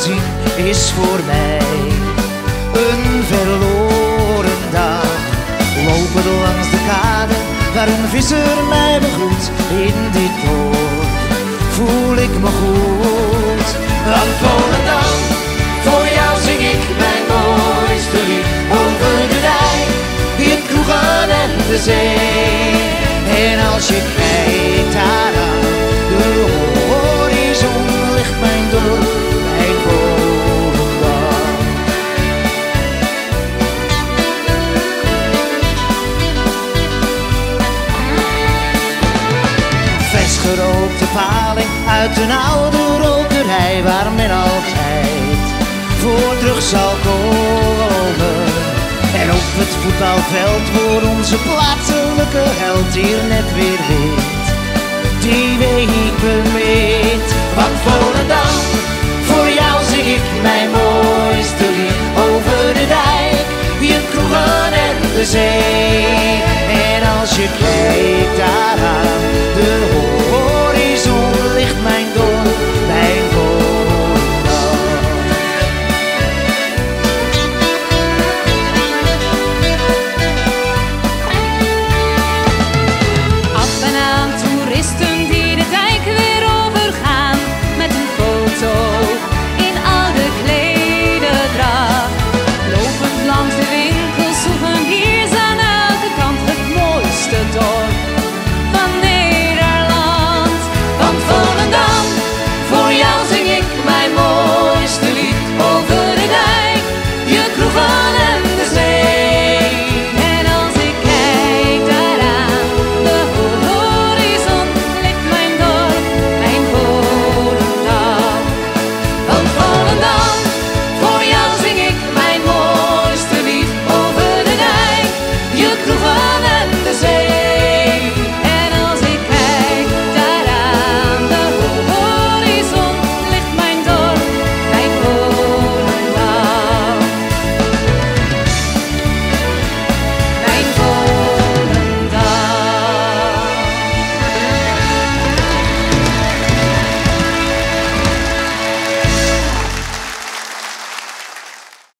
gezien is voor mij een verloren dag. Lopen langs de kade waar een visser mij begroet. In dit dorp voel ik me goed. Want Volendam, voor jou zing ik mijn mooiste lied. Over de dijk, in kroegen en de zee. En als je kijkt daar aan de horizon, ligt mijn dorp bij Volendam. Vers gerookte paling uit een oude rokerij, waar men altijd voor terug zal komen. En op het voetbalveld voor onze plaatselijke held hier net weer wint, die week bemint. Want Volendam, voor jou zing ik mijn mooiste